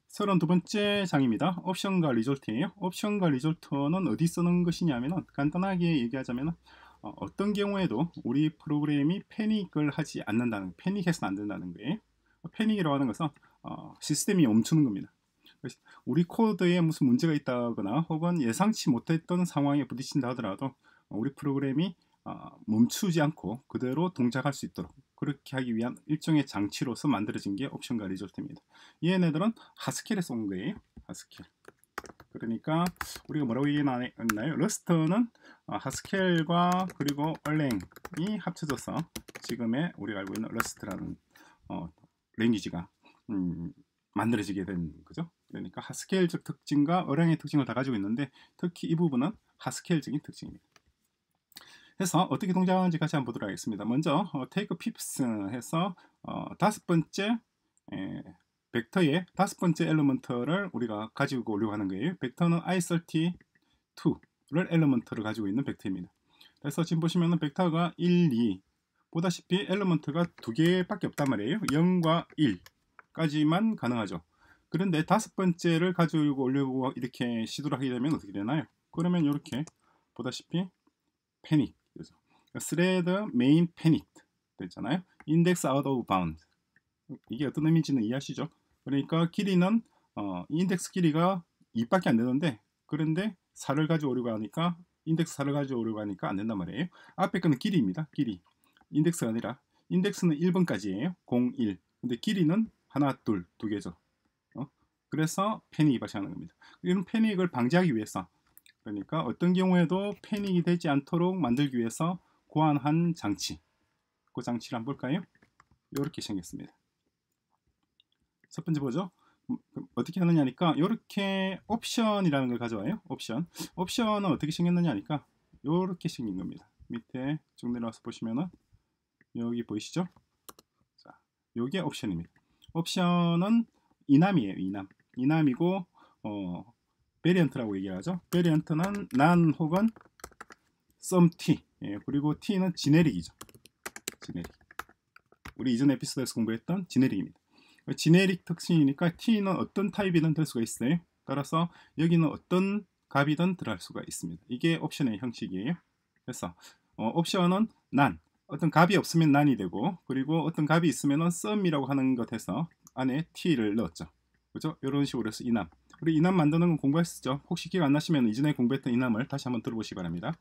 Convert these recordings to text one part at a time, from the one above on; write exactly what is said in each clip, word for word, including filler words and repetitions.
서른두 번째 장입니다. 옵션과 리졸트예요. 옵션과 리졸트는 어디 쓰는 것이냐면은 간단하게 얘기하자면은 어, 어떤 경우에도 우리 프로그램이 패닉을 하지 않는다는, 패닉해서는 안 된다는 거예요. 패닉이라고 하는 것은 어, 시스템이 멈추는 겁니다. 우리 코드에 무슨 문제가 있다거나 혹은 예상치 못했던 상황에 부딪힌다 하더라도 우리 프로그램이 어, 멈추지 않고 그대로 동작할 수 있도록 그렇게 하기 위한 일종의 장치로서 만들어진 게 옵션과 리졸트입니다. 얘네들은 하스켈에서 온 거예요. 하스켈. 그러니까 우리가 뭐라고 얘기했나요? 러스트는 어, 하스켈과 그리고 얼랭이 합쳐져서 지금의 우리가 알고 있는 러스트라는 어, 랭귀지가 음, 만들어지게 된 거죠. 그러니까 하스켈적 특징과 어랭의 특징을 다 가지고 있는데 특히 이 부분은 하스켈적인 특징입니다. 해서 어떻게 동작하는지 같이 한번 보도록 하겠습니다. 먼저 어, take pips 해서 어, 다섯 번째 에, 벡터의 다섯 번째 엘리먼트를 우리가 가지고 오려고 하는 거예요. 벡터는 아이 삼십이를 엘리먼트를 가지고 있는 벡터입니다. 그래서 지금 보시면은 벡터가 일, 이 보다시피 엘리먼트가 두 개밖에 없단 말이에요. 영과 일까지만 가능하죠. 그런데 다섯 번째를 가지고 오려고 이렇게 시도를 하게 되면 어떻게 되나요? 그러면 이렇게 보다시피 패닉 thread main panic 됐잖아요. index out of bound 이게 어떤 의미인지는 이해하시죠? 그러니까 길이는 어, 인덱스 길이가 이밖에 안 되는데 그런데 사를 가져오려고 하니까 인덱스 사를 가져오려고 하니까 안 된단 말이에요. 앞에 거는 길이입니다. 길이 인덱스가 아니라 인덱스는 일 번까지예요. 공, 일 근데 길이는 하나, 둘, 두 개죠. 어? 그래서 패닉이 발생하는 겁니다. 이런 패닉을 방지하기 위해서 그러니까 어떤 경우에도 패닉이 되지 않도록 만들기 위해서 고안한 장치 그 장치를 한번 볼까요? 이렇게 생겼습니다. 첫 번째 보죠. 어떻게 하느냐니까 이렇게 옵션이라는 걸 가져와요. 옵션 옵션은 어떻게 생겼느냐니까 이렇게 생긴 겁니다. 밑에 쭉 내려와서 보시면은 여기 보이시죠? 자, 요게 옵션입니다. 옵션은 이남이에요. 이남 이남이고 어, 베리언트라고 얘기하죠. 베리언트는 none 혹은 some t 예, 그리고 t는 지네릭이죠. 지네릭 우리 이전 에피소드에서 공부했던 지네릭입니다. 지네릭 특징이니까 t는 어떤 타입이든 될 수가 있어요. 따라서 여기는 어떤 값이든 들어갈 수가 있습니다. 이게 옵션의 형식이에요. 그래서 어, 옵션은 none 어떤 값이 없으면 none이 되고 그리고 어떤 값이 있으면 sum이라고 하는 것에서 안에 t를 넣었죠. 그죠? 이런 식으로 해서 이남 우리 이남 만드는 건 공부했었죠. 혹시 기억 안 나시면 이전에 공부했던 이남을 다시 한번 들어보시기 바랍니다.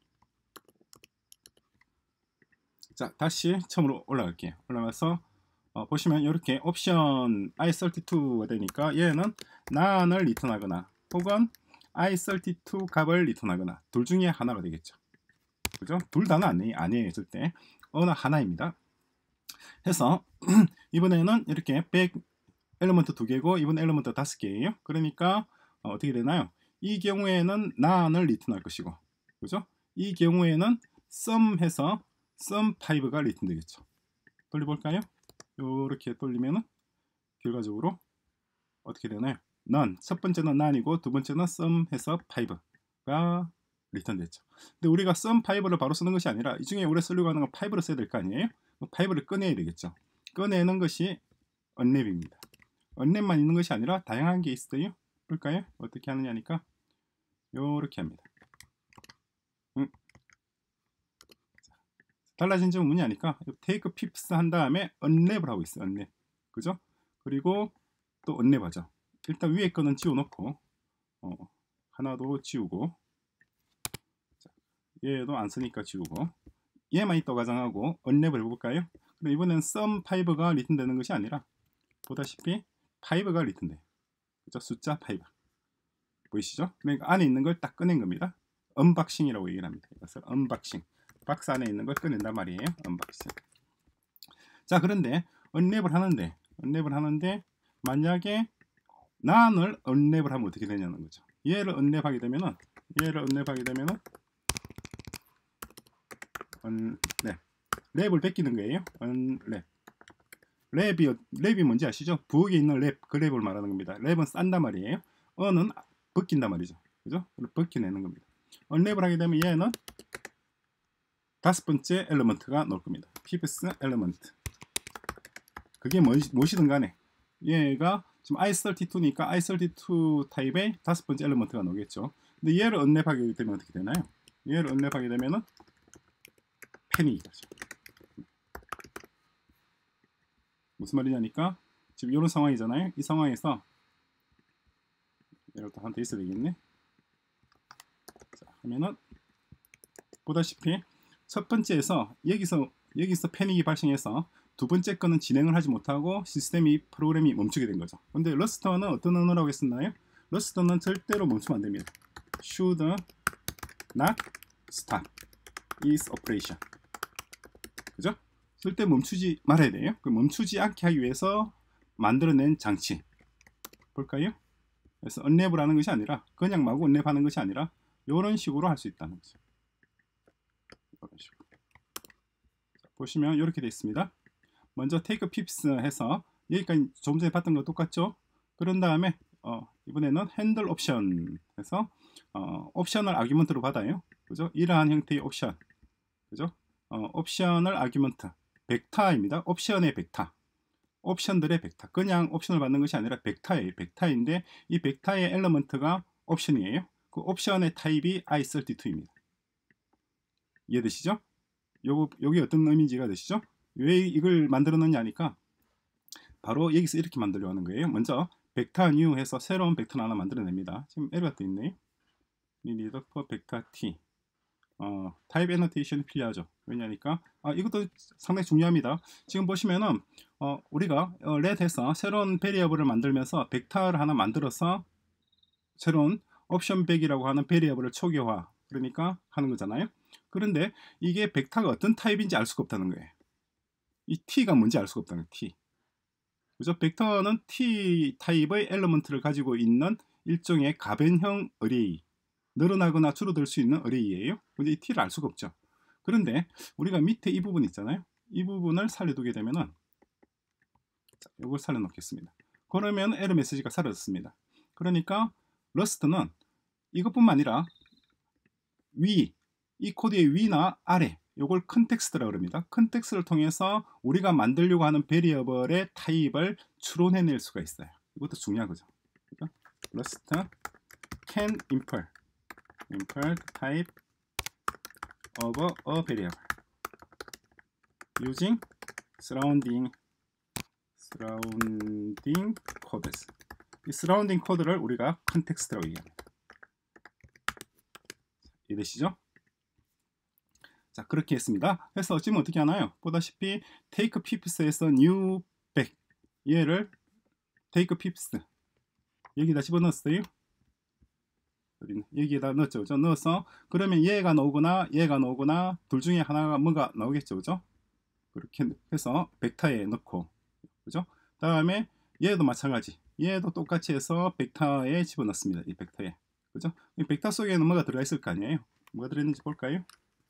자, 다시 처음으로 올라갈게요. 올라가서 어, 보시면 이렇게 옵션 아이 삼십이가 되니까 얘는 none을 리턴하거나 혹은 아이 삼십이 값을 리턴하거나 둘 중에 하나가 되겠죠. 그죠? 둘 다는 아니, 아니에요. 절대 어느 하나입니다. 해서 이번에는 이렇게 백 엘리먼트 두 개고 이번 엘리먼트 다섯 개예요. 그러니까 어, 어떻게 되나요? 이 경우에는 none을 리턴할 것이고 그죠? 이 경우에는 sum 해서 sum 오가 리턴 되겠죠. 돌려볼까요? 이렇게 돌리면은 결과적으로 어떻게 되나요? none 첫 번째는 none이고 두 번째는 sum 해서 오가 리턴 됐죠. 근데 우리가 sum 오를 바로 쓰는 것이 아니라 이 중에 우리가 쓰려고 하는 건 오를 써야 될 거 아니에요? 오를 꺼내야 되겠죠. 꺼내는 것이 unwrap입니다. unwrap만 있는 것이 아니라 다양한 게 있어요. 볼까요? 어떻게 하느냐니까 요렇게 합니다. 음. 달라진 점은 뭐냐니까 take pips 한 다음에 unwrap을 하고 있어요. unwrap. 그죠? 그리고 또 unwrap 하죠. 일단 위에 거는 지워놓고 어, 하나도 지우고 자, 얘도 안 쓰니까 지우고 얘만 있다고 가정하고 unwrap을 해볼까요? 근데 이번엔 sum 오가 리턴 되는 것이 아니라 보다시피 오가 리턴 돼요. 그죠? 숫자 오 보이시죠? 그러니까 안에 있는 걸 딱 꺼낸 겁니다. 언박싱이라고 얘기를 합니다. 이것을 언박싱 박스 안에 있는 걸 꺼낸단 말이에요. 언박싱. 자, 그런데 언랩을 하는데 언랩을 하는데 만약에 none을 언랩을 하면 어떻게 되냐는 거죠. 얘를 언랩하게 되면은 얘를 언랩하게 되면은 언랩 랩을 뺏기는 거예요. 언랩 랩이 랩이 뭔지 아시죠? 부엌에 있는 랩 그 랩을 말하는 겁니다. 랩은 싼단 말이에요. 언은 벗긴단 말이죠. 그죠? 벗겨내는 겁니다. 언랩을 하게 되면 얘는 다섯 번째 엘리먼트가 나올 겁니다. fifth element. 그게 무엇이든 간에 얘가 지금 아이 삼십이니까 아이 삼십이 타입의 다섯 번째 엘리먼트가 나오겠죠. 근데 얘를 언랩하게 되면 어떻게 되나요? 얘를 언랩하게 되면은 패닉이죠. 무슨 말이냐니까 지금 이런 상황이잖아요. 이 상황에서 이렇게 하나 더 있어야 되겠네. 자, 하면은 보다시피 첫 번째에서 여기서 여기서 패닉이 발생해서 두 번째 거는 진행을 하지 못하고 시스템이 프로그램이 멈추게 된 거죠. 근데 러스트는 어떤 언어라고 했었나요? 러스트는 절대로 멈추면 안 됩니다. should not stop its operation. 그죠? 절대 멈추지 말아야 돼요. 그 멈추지 않게 하기 위해서 만들어낸 장치. 볼까요? 그래서 언랩을 하는 것이 아니라 그냥 마구 언랩하는 것이 아니라 이런 식으로 할 수 있다는 거죠. 이런 식으로. 자, 보시면 이렇게 되어 있습니다. 먼저 take pips 해서 여기까지 조금 전에 봤던 거 똑같죠? 그런 다음에 어, 이번에는 handle option 해서 어, 옵션을 아규먼트로 받아요. 그죠? 이러한 형태의 옵션. 그죠? 어, 옵션을 아규먼트. 벡터입니다. 옵션의 벡터. 옵션들의 벡터. 그냥 옵션을 받는 것이 아니라 벡터예요. 벡터인데 이 벡터의 엘리먼트가 옵션이에요. 그 옵션의 타입이 아이 삼십이입니다. 이해되시죠? 요, 여기 어떤 의미인지가 되시죠? 왜 이걸 만들었느냐니까 바로 여기서 이렇게 만들려고 하는 거예요. 먼저 벡터 new 해서 새로운 벡터를 하나 만들어냅니다. 지금 에러가 떠 있네요. need for 벡터 t. 어, 타입 애노테이션이 필요하죠. 왜냐니까 아, 이것도 상당히 중요합니다. 지금 보시면은 어, 우리가 어, 렛에서 새로운 베리어블을 만들면서 벡터를 하나 만들어서 새로운 옵션 백이라고 하는 베리어블을 초기화 그러니까 하는 거잖아요. 그런데 이게 벡터가 어떤 타입인지 알 수가 없다는 거예요. 이 t가 뭔지 알 수가 없다는 거예요. t. 그죠? 벡터는 t 타입의 엘리먼트를 가지고 있는 일종의 가변형 어레이, 늘어나거나 줄어들 수 있는 어레이예요. 근데 이 t를 알 수가 없죠. 그런데 우리가 밑에 이 부분 있잖아요. 이 부분을 살려두게 되면은 자, 이걸 살려놓겠습니다. 그러면 에러 메시지가 사라졌습니다. 그러니까 러스트는 이것뿐만 아니라 위, 이 코드의 위나 아래 요걸 컨텍스트라고 합니다. 컨텍스트를 통해서 우리가 만들려고 하는 베리어블의 타입을 추론해낼 수가 있어요. 이것도 중요한 거죠. 그러니까 러스트 can infer infer type of a variable using surrounding surrounding codes. 이 surrounding code를 우리가 컨텍스트라고 얘기합니다. 이해되시죠? 자, 그렇게 했습니다. 그래서 지금 어떻게 하나요? 보다시피 take pips에서 new back 얘를 take pips 여기다 집어넣었어요. 여기에다 넣었죠. 그죠? 넣어서 그러면 얘가 나오거나 얘가 나오거나 둘 중에 하나가 뭔가 나오겠죠. 그죠? 그렇게 해서 벡터에 넣고 그죠? 다음에 얘도 마찬가지. 얘도 똑같이 해서 벡터에 집어넣습니다. 이 벡터에. 그죠? 이 벡터 속에는 뭐가 들어가 있을 거 아니에요? 뭐가 들어있는지 볼까요?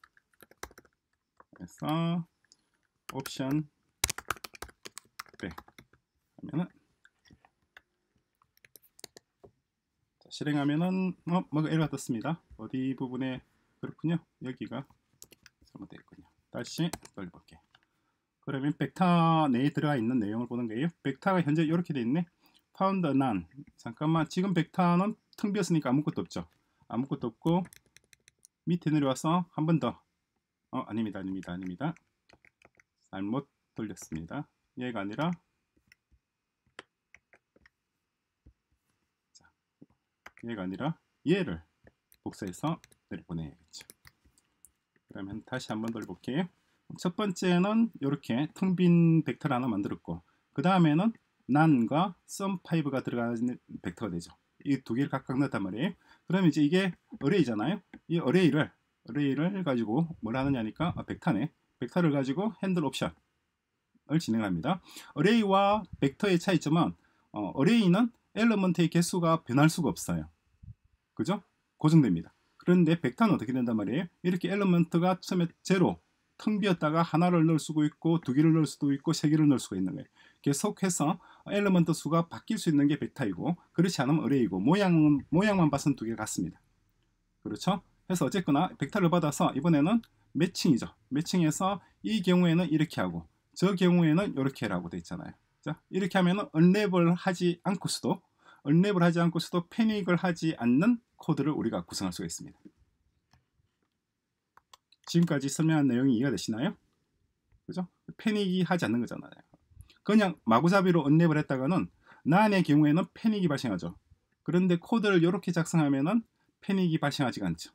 그래서 옵션 백 하면은 자, 실행하면은 어, 뭐가 에러가 떴습니다. 어디 부분에 그렇군요. 여기가 잘못되었군요. 다시 돌려볼게요. 그러면 벡터 내에 들어가 있는 내용을 보는 거예요. 벡터가 현재 이렇게 돼 있네. found none. 잠깐만 지금 벡터는 텅 비었으니까 아무것도 없죠. 아무것도 없고 밑에 내려와서 한 번 더. 어 아닙니다 아닙니다 아닙니다. 잘못 돌렸습니다. 얘가 아니라 자, 얘가 아니라 얘를 복사해서 내려보내야겠죠. 그러면 다시 한번 돌려볼게요. 첫 번째는 이렇게 텅 빈 벡터를 하나 만들었고 그 다음에는 none과 sum5가 들어가는 벡터가 되죠. 이 두 개를 각각 넣었단 말이에요. 그러면 이제 이게 어레이잖아요. 이 어레이를 어레이를 가지고 뭘 하느냐니까 아, 벡터네. 벡터를 가지고 핸들 옵션을 진행합니다. 어레이와 벡터의 차이점은 어, 어레이는 엘리먼트의 개수가 변할 수가 없어요. 그죠? 고정됩니다. 그런데 벡터는 어떻게 된단 말이에요? 이렇게 엘리먼트가 처음에 제로 텅 비었다가 하나를 넣을 수도 있고 두 개를 넣을 수도 있고 세 개를 넣을 수가 있는 거예요. 계속해서 엘리먼트 수가 바뀔 수 있는 게 벡터이고 그렇지 않으면 어레이고 모양은, 모양만 봐서는 두 개 같습니다. 그렇죠? 그래서 어쨌거나 벡터를 받아서 이번에는 매칭이죠. 매칭해서 이 경우에는 이렇게 하고 저 경우에는 이렇게 라고 되어 있잖아요. 자, 이렇게 하면 언랩을 하지 않고서도 언랩을 하지 않고서도 패닉을 하지 않는 코드를 우리가 구성할 수가 있습니다. 지금까지 설명한 내용이 이해가 되시나요? 그죠? 패닉이 하지 않는 거잖아요. 그냥 마구잡이로 언랩을 했다가는 난의 경우에는 패닉이 발생하죠. 그런데 코드를 이렇게 작성하면은 패닉이 발생하지가 않죠.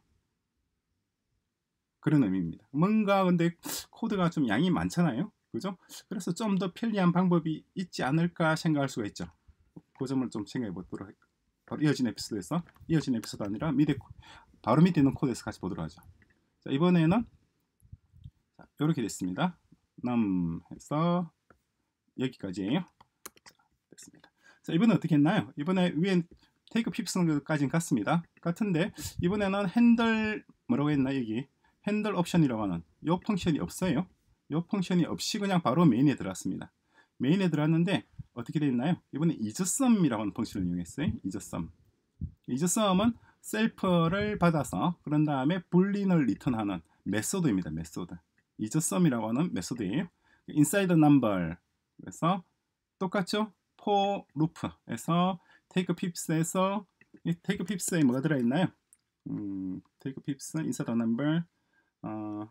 그런 의미입니다. 뭔가 근데 코드가 좀 양이 많잖아요. 그죠? 그래서 좀 더 편리한 방법이 있지 않을까 생각할 수가 있죠. 그 점을 좀 생각해 보도록 할게요. 바로 이어진 에피소드에서, 이어진 에피소드 아니라 밑에, 바로 밑에 있는 코드에서 같이 보도록 하죠. 자, 이번에는 자, 이렇게 됐습니다. num 해서 여기까지예요. 자, 됐습니다. 자, 이번에 어떻게 했나요? 이번에 위에 take fifs까지는 같습니다. 같은데 이번에는 핸들 뭐라고 했나 여기 핸들 옵션이라고 하는 이 펑션이 없어요. 이 펑션이 없이 그냥 바로 메인에 들어왔습니다. 메인에 들어왔는데 어떻게 되어 있나요? 이번에 isSum이라고 하는 펑션을 이용했어요. isSum. isSum은 셀프를 받아서 그런 다음에 불린을 리턴하는 메소드입니다. 메소드. isSum이라고 하는 메소드예요. inside number 그래서 똑같죠? for loop에서 take fifs에서 take fifs에 뭐가 들어있나요? 음, take fifs inside number 어,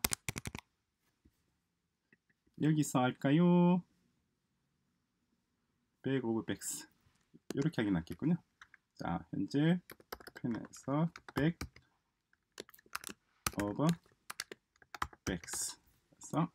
여기서 할까요? back of backs 이렇게 하긴 낫겠군요. 자, 현재 펜에서 back of backs 그래서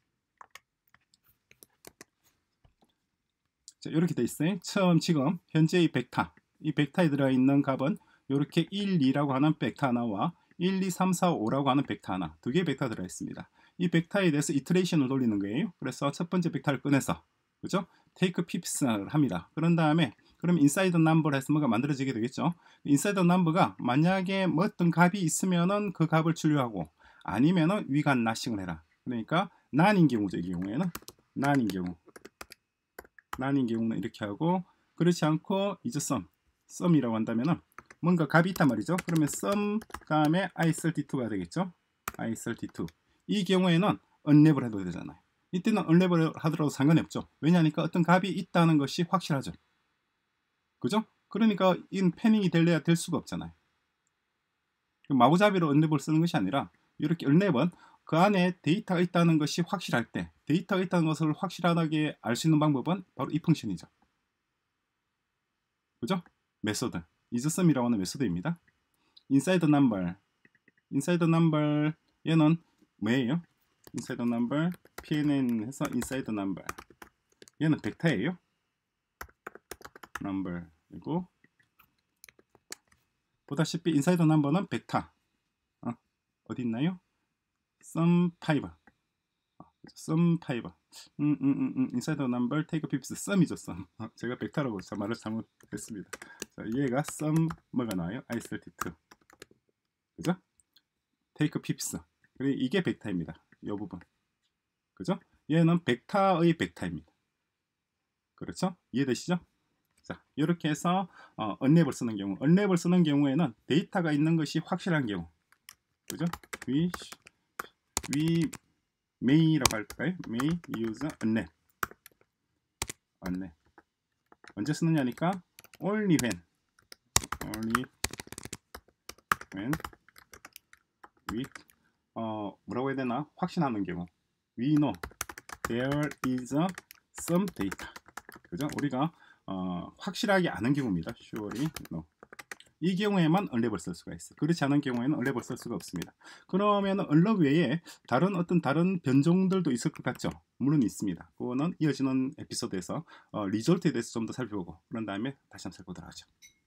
자, 이렇게 돼 있어요. 처음 지금 현재의 벡터 이 벡터에 들어있는 값은 이렇게 일, 이라고 하는 벡터 하나와 일, 이, 삼, 사, 오라고 하는 벡터 하나 두 개의 벡터 들어있습니다. 이 벡터에 대해서 이터레이션을 돌리는 거예요. 그래서 첫 번째 벡터를 꺼내서 그죠? take fifs를 합니다. 그런 다음에 그럼 inside number 해서 뭐가 만들어지게 되겠죠. inside number가 만약에 뭐 어떤 값이 있으면은 그 값을 출력하고 아니면은 위간 not을 해라. 그러니까 none인 경우죠. 이 경우에는 none인 경우 none인 경우는 이렇게 하고 그렇지 않고 isSum sum이라고 한다면은 뭔가 값이 있단 말이죠. 그러면 sum 다음에 아이 삼십이가 되겠죠. 아이 삼십이. 이 경우에는 언랩을 해도 되잖아요. 이때는 언랩을 하더라도 상관이 없죠. 왜냐하니까 어떤 값이 있다는 것이 확실하죠. 그죠? 그러니까 이 패닉이 될래야 될 수가 없잖아요. 마구잡이로 언랩을 쓰는 것이 아니라 이렇게 언랩은 그 안에 데이터가 있다는 것이 확실할 때 데이터가 있다는 것을 확실하게 알 수 있는 방법은 바로 이 펑션이죠. 그죠? 메소드 isSum이라고 하는 메소드입니다. inside number inside number 얘는 뭐예요? inside number pnn 해서 inside number 얘는 벡터예요. number 그리고 보다시피 inside number는 벡터 어, 어디 있나요? sum five 어, sum five 음, 음, 음, 음. inside number take fifths sum이죠. sum 어, 제가 벡터라고 말을 잘못했습니다. 자, 얘가 sum 뭐가 나와요? 아이 삼십이 그죠? take fifths 그리고 이게 벡터입니다. 이 부분 그죠? 얘는 벡터의 벡터입니다. 그렇죠? 이해되시죠? 자, 이렇게 해서 어, 언랩을 쓰는 경우, 언랩을 쓰는 경우에는 데이터가 있는 것이 확실한 경우, 그죠? We, we may라고 할까요? May use 언랩, 언랩. 언제 쓰느냐니까 only when, only when we 어 뭐라고 해야 되나? 확신하는 경우, we know there is some data, 그죠? 우리가 어, 확실하게 아는 경우입니다. surely no. 이 경우에만 언랩을 쓸 수가 있어요. 그렇지 않은 경우에는 언랩을 쓸 수가 없습니다. 그러면 언랩 외에 다른 어떤 다른 변종들도 있을 것 같죠? 물론 있습니다. 그거는 이어지는 에피소드에서 어, 리졸트에 대해서 좀 더 살펴보고 그런 다음에 다시 한번 살펴보도록 하죠.